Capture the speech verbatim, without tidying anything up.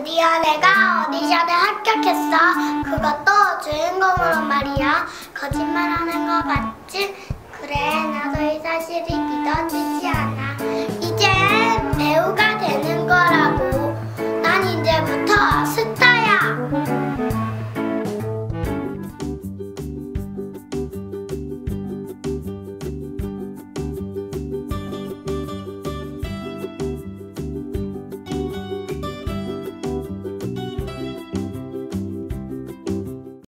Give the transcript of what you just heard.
드디어 내가 오디션에 합격했어. 그것도 주인공으로 말이야. 거짓말하는 거 맞지? 그래, 나도 이 사실이 믿어지지 않아.